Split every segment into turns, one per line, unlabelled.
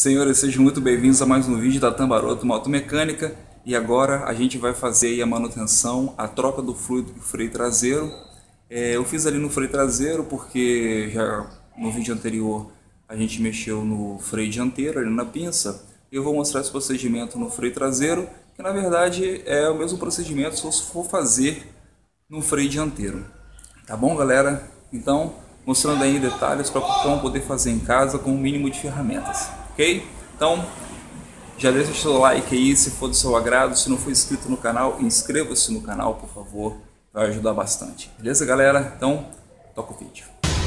Senhores, sejam muito bem-vindos a mais um vídeo da Tambaroto Motomecânica. E agora a gente vai fazer aí a manutenção, a troca do fluido do freio traseiro. Eu fiz ali no freio traseiro porque já no vídeo anterior a gente mexeu no freio dianteiro, ali na pinça. Eu vou mostrar esse procedimento no freio traseiro, que na verdade é o mesmo procedimento se você for fazer no freio dianteiro. Tá bom, galera? Então, mostrando aí detalhes para como poder fazer em casa com o mínimo de ferramentas. Ok? Então, já deixa o seu like aí se for do seu agrado. Se não for inscrito no canal, inscreva-se no canal, por favor. Vai ajudar bastante. Beleza, galera? Então, toca o vídeo.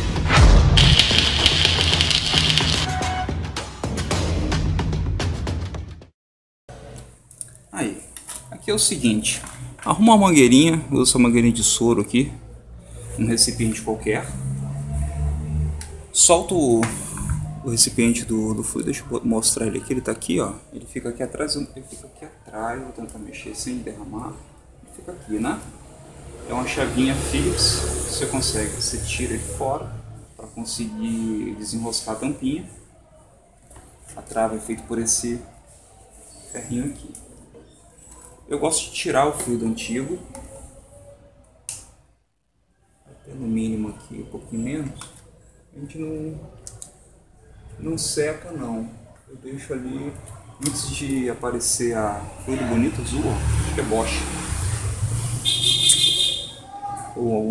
Aí, aqui é o seguinte. Arruma uma mangueirinha, usa essa mangueirinha de soro aqui. Um recipiente qualquer. Solta o recipiente do fluido, deixa eu mostrar ele aqui, ele tá aqui, ó. Ele fica aqui atrás, vou tentar mexer sem derramar. Ele fica aqui, né? É uma chavinha Phillips, você consegue, você tira ele fora para conseguir desenroscar a tampinha. A trava é feita por esse ferrinho aqui. Eu gosto de tirar o fluido antigo, até no mínimo aqui, um pouquinho menos. A gente não seca não, eu deixo ali antes de aparecer a fluido bonito azul, ó, acho que é Bosch ou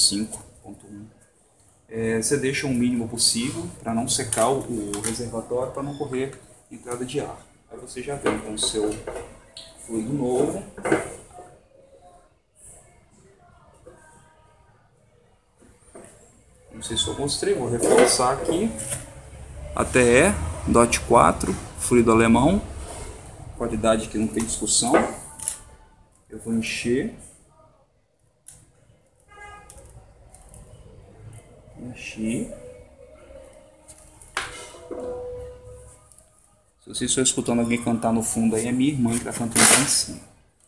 1.5.1. Você deixa o mínimo possível para não secar o reservatório, para não correr entrada de ar. Aí você já vem com o seu fluido novo. Não sei se eu mostrei, vou reforçar aqui. ATE DOT 4, fluido alemão, qualidade que não tem discussão. Eu vou encher. Enchi. Se vocês estão escutando alguém cantar no fundo aí, é minha irmã que está cantando lá em cima.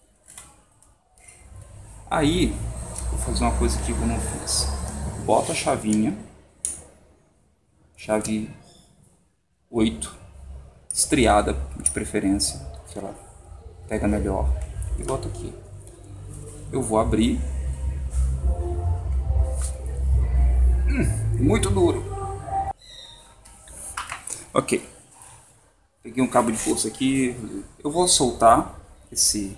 Aí, vou fazer uma coisa aqui que eu não fiz. Bota a chavinha, chave 8, estriada de preferência, que ela pega melhor, e bota aqui. Eu vou abrir. Muito duro. Ok. Peguei um cabo de força aqui. Eu vou soltar esse.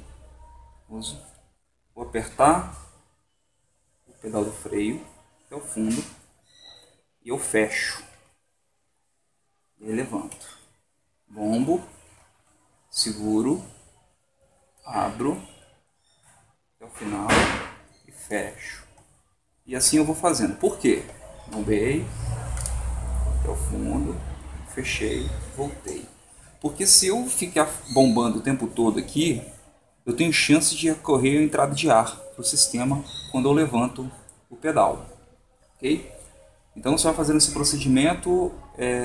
Vou apertar o pedal do freio até o fundo e eu fecho. E levanto. Bombo. Seguro. Abro até o final e fecho. E assim eu vou fazendo. Por quê? Bombei até o fundo, fechei, voltei. Porque se eu ficar bombando o tempo todo aqui, eu tenho chance de ocorrer a entrada de ar para o sistema quando eu levanto o pedal. Ok? Então você vai fazendo esse procedimento,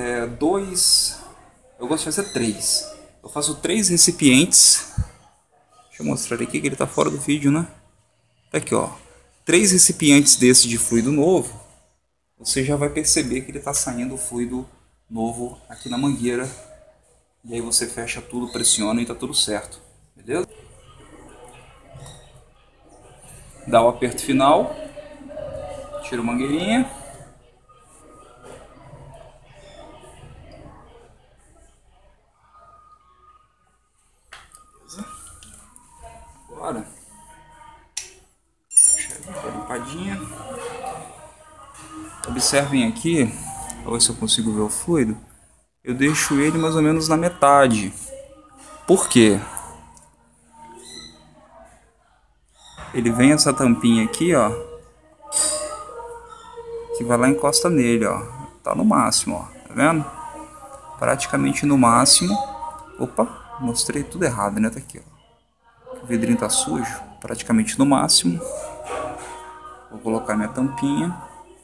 eu gosto de fazer 3. Eu faço 3 recipientes. Deixa eu mostrar aqui que ele está fora do vídeo, né? Tá aqui, ó. 3 recipientes desse de fluido novo, você já vai perceber que ele está saindo o fluido novo aqui na mangueira. E aí você fecha tudo, pressiona e está tudo certo. Beleza? Dá o aperto final. Tira a mangueirinha. Beleza? Agora, limpadinha. Observem aqui, para ver se eu consigo ver o fluido. Eu deixo ele mais ou menos na metade. Por quê? Ele vem essa tampinha aqui, ó, que vai lá e encosta nele, ó. Tá no máximo, ó. Tá vendo? Praticamente no máximo. Opa, mostrei tudo errado, né? Tá aqui, ó. O vidrinho tá sujo. Praticamente no máximo. Vou colocar minha tampinha.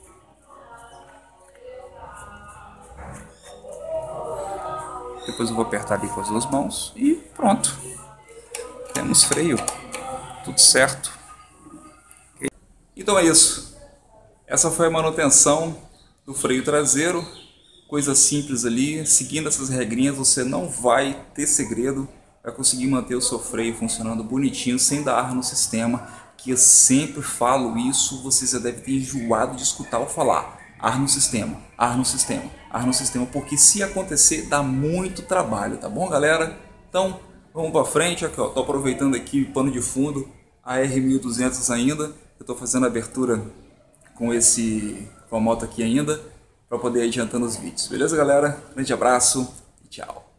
Depois eu vou apertar ali com as 2 mãos e pronto. Temos freio. Tudo certo. Okay. Então é isso. Essa foi a manutenção do freio traseiro. Coisa simples ali, seguindo essas regrinhas você não vai ter segredo, vai conseguir manter o seu freio funcionando bonitinho, sem dar ar no sistema, que eu sempre falo isso, você já deve ter enjoado de escutar eu falar. Ar no sistema, ar no sistema, ar no sistema, porque se acontecer dá muito trabalho, tá bom, galera? Então, vamos para frente, aqui ó, tô aproveitando aqui o pano de fundo, a R1200 ainda, eu tô fazendo a abertura com a moto aqui ainda, para poder ir adiantando os vídeos. Beleza, galera? Grande abraço e tchau.